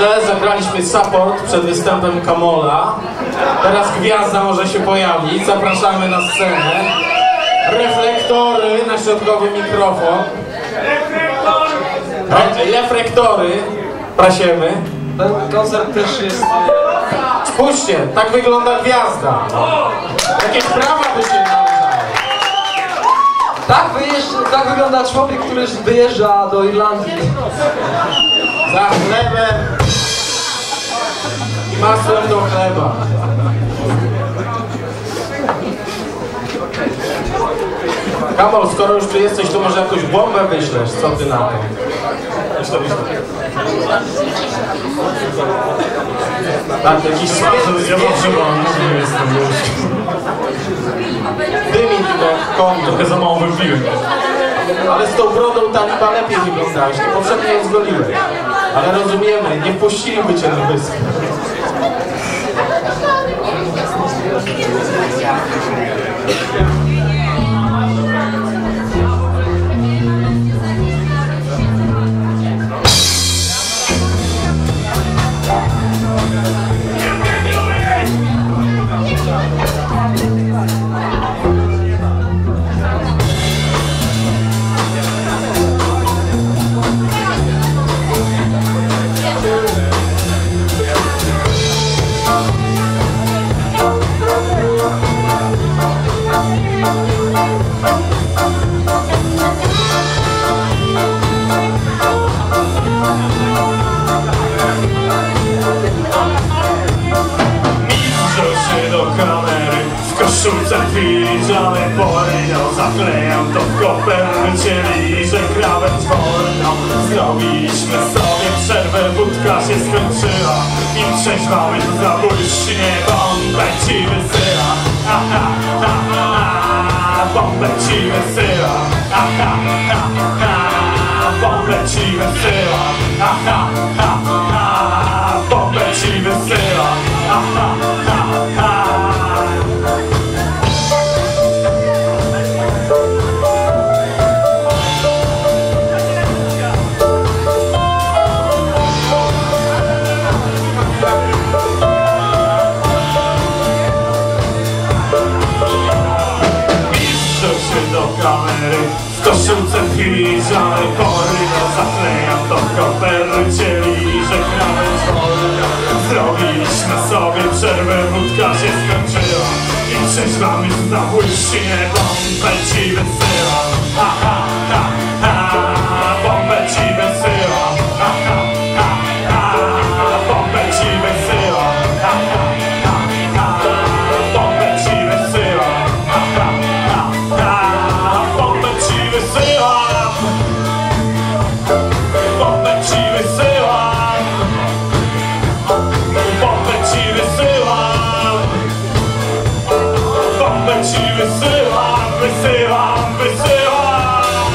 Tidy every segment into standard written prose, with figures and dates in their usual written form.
Dobrze, zagraliśmy support przed występem Kamola. Teraz gwiazda może się pojawić. Zapraszamy na scenę. Reflektory na środkowy mikrofon. Reflektory. Prasiemy. Ten koncert też jest... Spójrzcie, tak wygląda gwiazda. Jakieś prawa by się należały. Tak wygląda człowiek, który wyjeżdża do Irlandii. Za chlebem i masłem do chleba. Kamol, skoro już tu jesteś, to może jakąś bombę wyślesz, co ty na to? Tak, jakiś świetny. Ja mam nie jestem już. Dymi tylko jak koń. Trochę za mało wypiłem. Ale z tą brodą taliba lepiej wyglądałeś, poprzednio ją zgoliłeś. Ale rozumiemy, nie wpuściliby cię na wyspę. Koszulce filiżany porynął, zaklejam to w kopercie, liżę krawędź wolną. Zrobiliśmy sobie przerwę, wódka się skończyła. Im trzeźwa łyż zabłyśnie, bombę ci wysyła. Aha, ha, ha, bombę ci wysyła. Aha, ha, ha, bombę ci wysyła. Aha, ha, ha, bombę ci wysyła. Aha, ha, ha. W koszulce filiżany porynął, zaklejam to w kopercie, liżę krawędź wolną. Zrobiliśmy sobie przerwę, wódka się skończyła. I trzeźwa myśl zabłyśnie, bombę ci wysyła. Aha, ha, ha, bombę ci wysyła. Aha, ha, ha, bombę ci wysyła. Aha, ha, ha, bombę ci wysyła. Aha, ha, ha, bombę ci wysyłam. Bombę ci wysyłam. Bombę ci wysyłam. Bombę ci wysyłam. Wysyłam, wysyłam.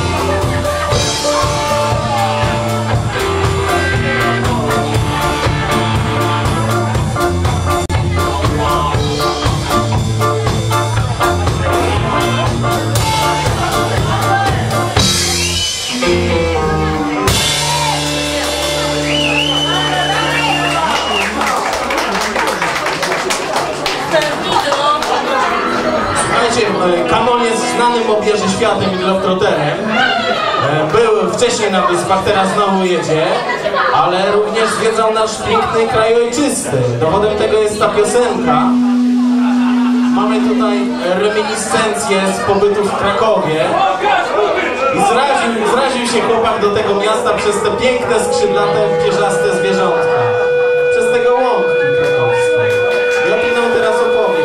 Kamol jest znanym obieży światem i globetrotterem. Był wcześniej na wyspach, teraz znowu jedzie, ale również zwiedzał nasz piękny kraj ojczysty. Dowodem tego jest ta piosenka. Mamy tutaj reminiscencję z pobytu w Krakowie. I zraził się chłopak do tego miasta przez te piękne, skrzydlate, pierzaste zwierzątka. Przez tego łąki krakowskie. I o tym nam teraz opowie.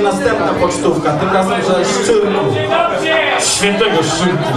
następna pocztówka, tym razem ze Szczyrku. Świętego Szczyrku.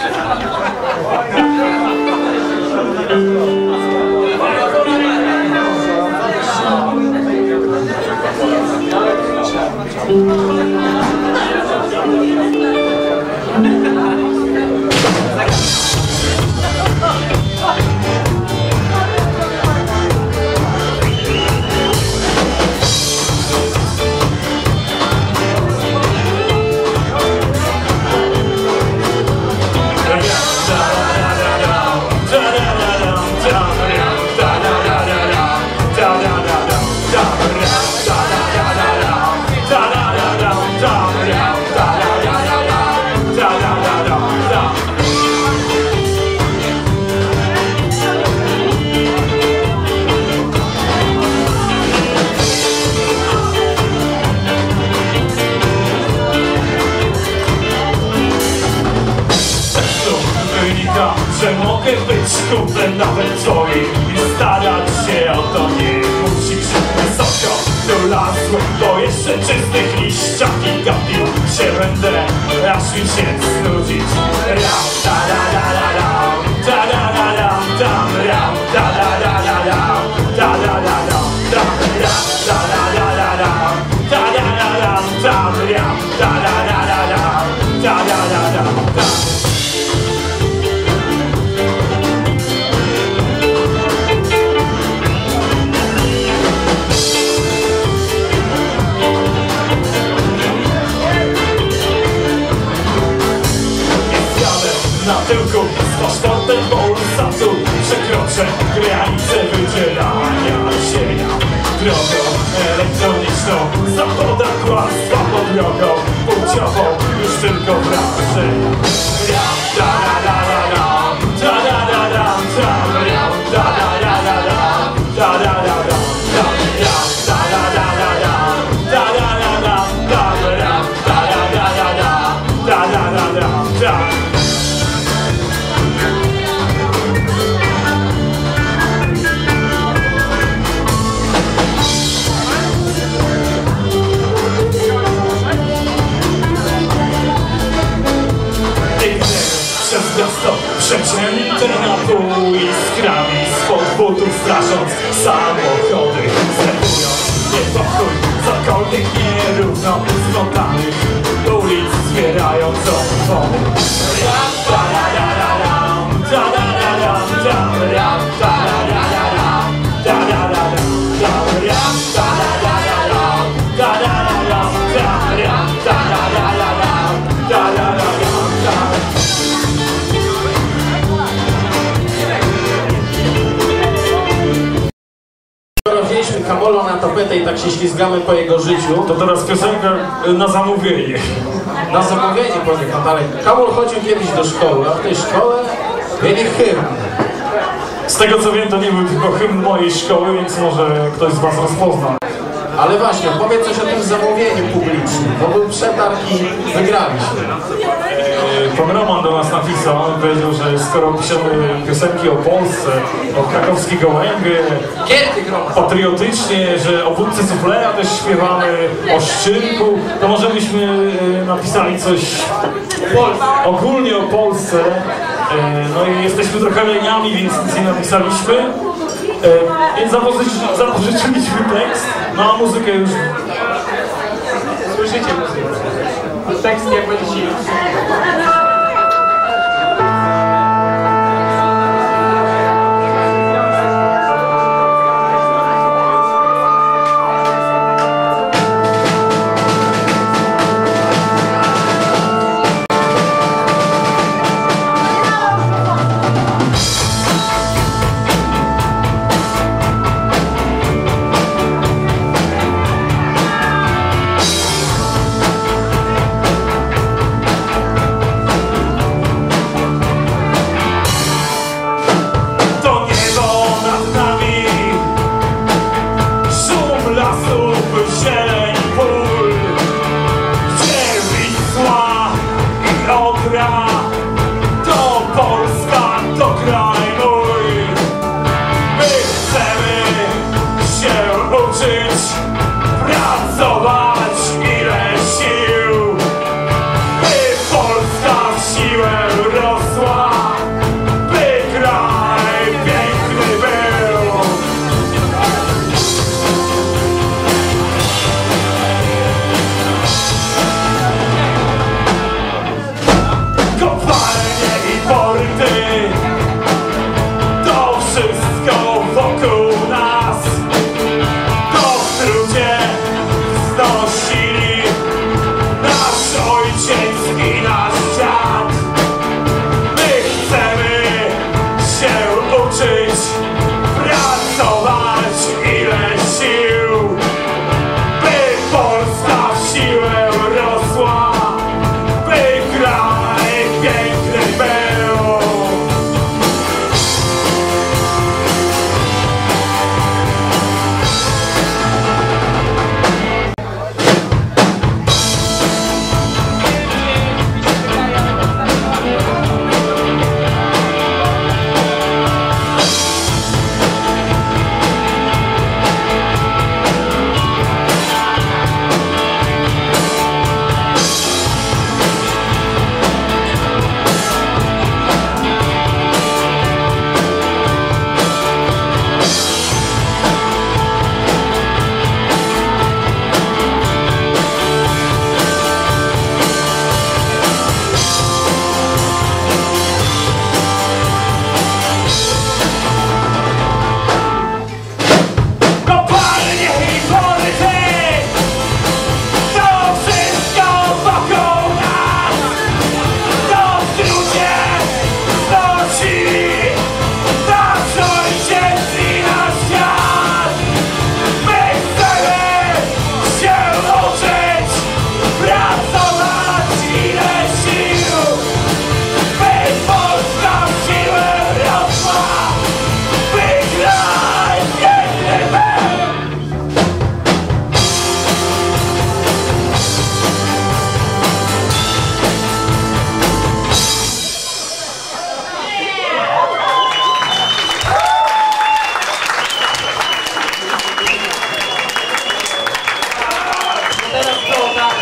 Że mogę być kumplem nawet twoim i starać się o to, nie musisz wysoko dolazłem do jeszcze czystych liściach i gapił się będę, aż mi się znudzić. Ram, ta da da da ram, ta da da ram, tam ram, ta da da da ram, ta da da ram, tam ram, ta da da da ram, ta da da ram, tam ram, ta da da da ram, ta da da da ram. Na tyłku z paszportem Polsatu przekroczę granicę wydzielania sienia drogą elektroniczną, zawoda kłamstwa pod drogą płciową, już tylko wrażenia. Ram, da da da da ram, da da da ram, tam ram, da da da da ram, da da da da ram, ram, da da da da ram, da da da da tam ram, da da da da ram, da da da da ram. Przez miasto przecięte na pół iskrami spod butów strasząc samochody, zlepując niepokój cokolwiek nierówno zmontanych ulic zbierając opony. Ram, ta da da da ram, ta da da ram, tam ram, ta da da da ram, ta da da da tam ram, ta da da da ram, ta da da ram, tam ram, ta da da da ram, ta da da da tam. Wzięliśmy Kamolo na tapetę i tak się ślizgamy po jego życiu. To teraz piosenka na zamówienie. Na zamówienie powie dalej. Kamol chodził kiedyś do szkoły, a w tej szkole mieli hymn. Z tego co wiem, to nie był tylko hymn mojej szkoły, więc może ktoś z was rozpozna. Ale właśnie, powiedz coś o tym zamówieniu publicznym, bo był przetarg i wygraliśmy. Pan Roman do nas napisał, on powiedział, że skoro piszemy piosenki o Polsce, o krakowskiej gołębie, patriotycznie, że o wódce suflera też śpiewamy, o Szczyrku, to może byśmy napisali coś ogólnie o Polsce. No i jesteśmy trochę leniami, więc nic nie napisaliśmy. Więc zapożyczyliśmy tekst, no a muzykę już... Słyszycie muzykę? Tekst jak będzie silny.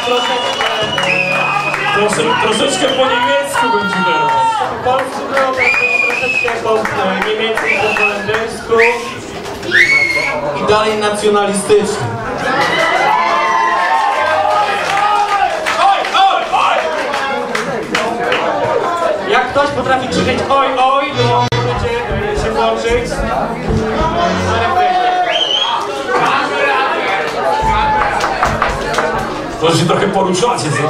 Troszeczkę po niemiecku będzie teraz. Polsku było troszeczkę po niemiecku, po holendersku i dalej nacjonalistycznie. Jak ktoś potrafi krzyczeć oj, oj, to możecie się włączyć. To się trochę poruszacie, co?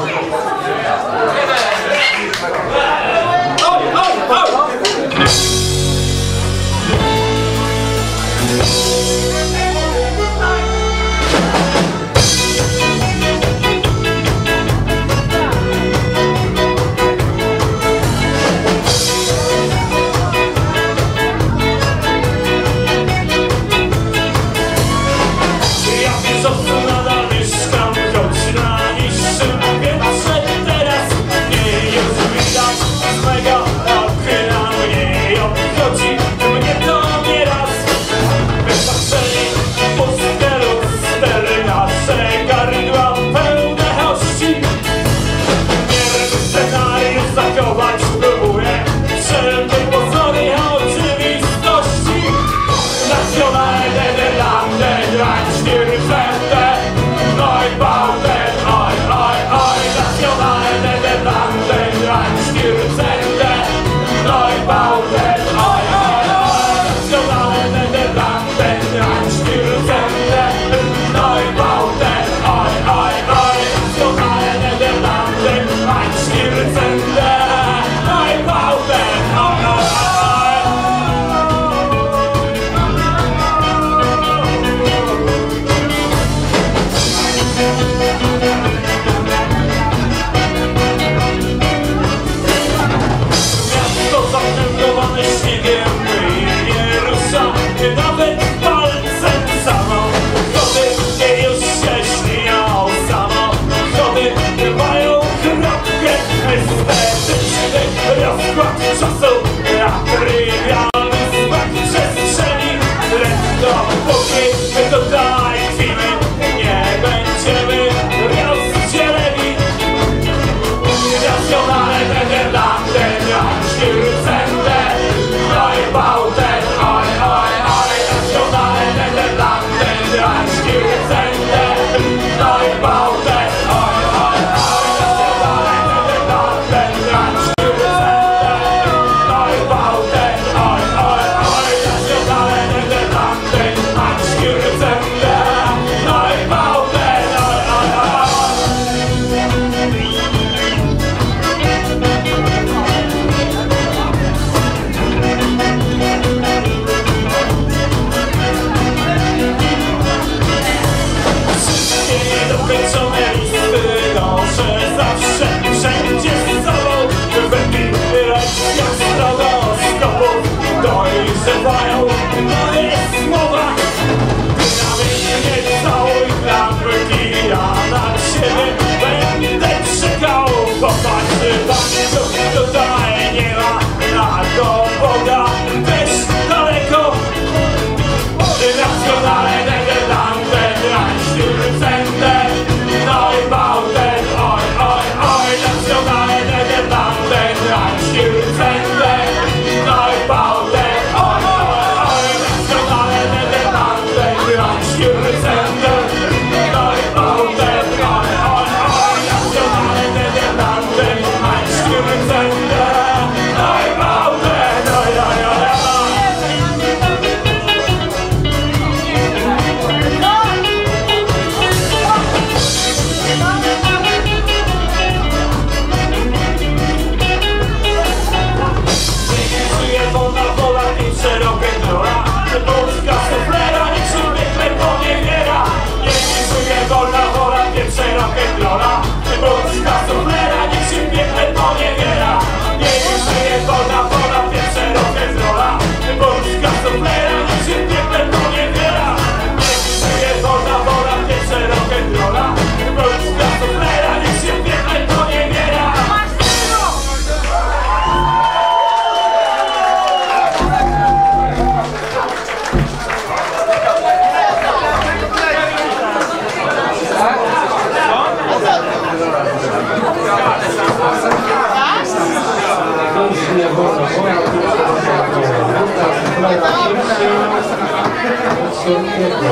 Oj, oj, oj! pięknie.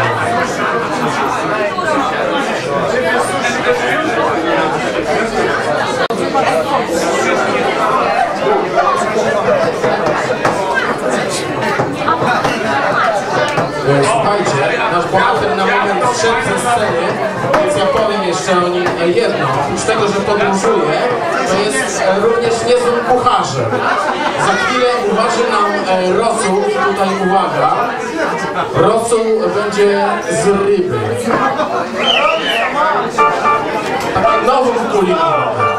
Słuchajcie, nasz bohater na moment wszedł ze sceny, więc ja powiem jeszcze o nim jedno. Oprócz tego, że podróżuje, to jest również niezłym kucharzem. Za chwilę uważy nam rosół i tutaj uwaga, rosół będzie z ryby. Takie nowym kulinarnym.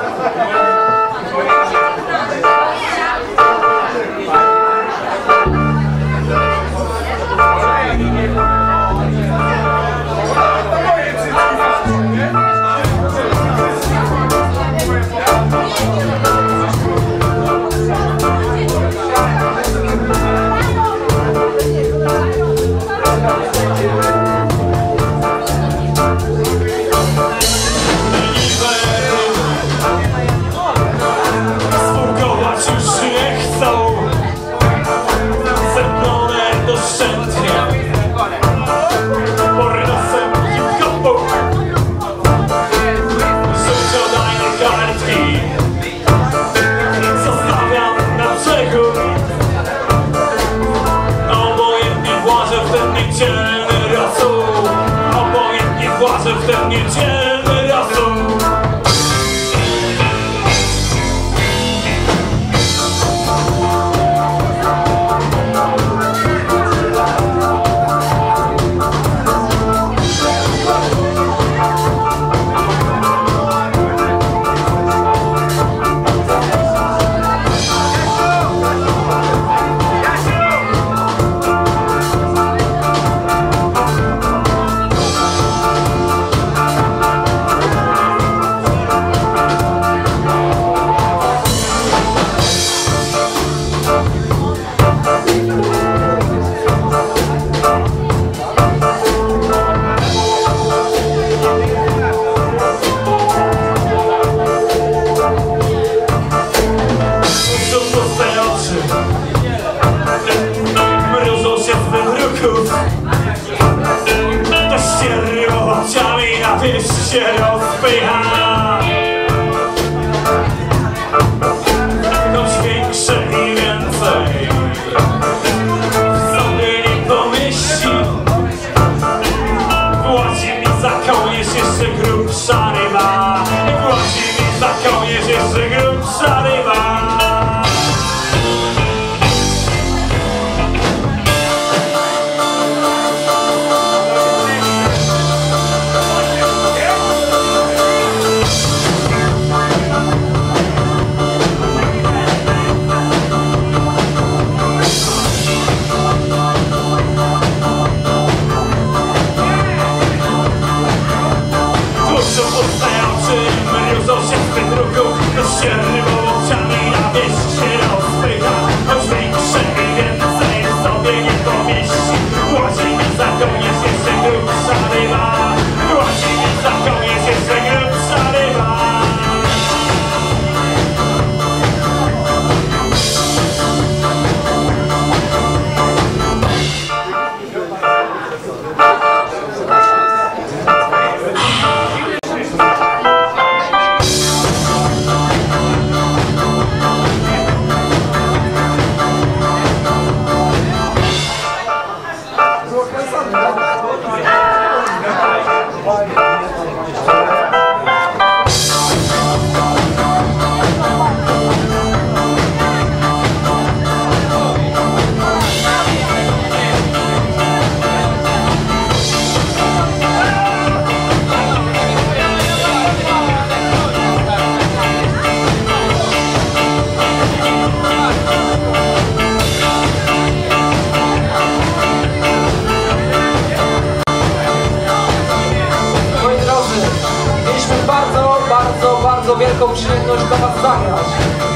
Bardzo wielką przyjemność dla was zagrać.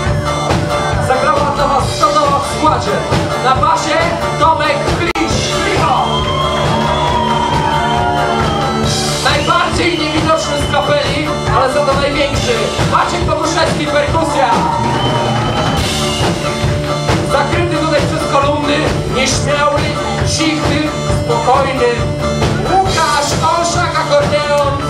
Zagrała dla was Stodoła w składzie. Na basie Tomek Klisz. Najbardziej niewidoczny z kapeli, ale za to największy. Maciek Pomuszewski, perkusja. Zakryty tutaj przez kolumny, nieśmiały, cichy, spokojny. spokojny. Łukasz Olszak, akordeon.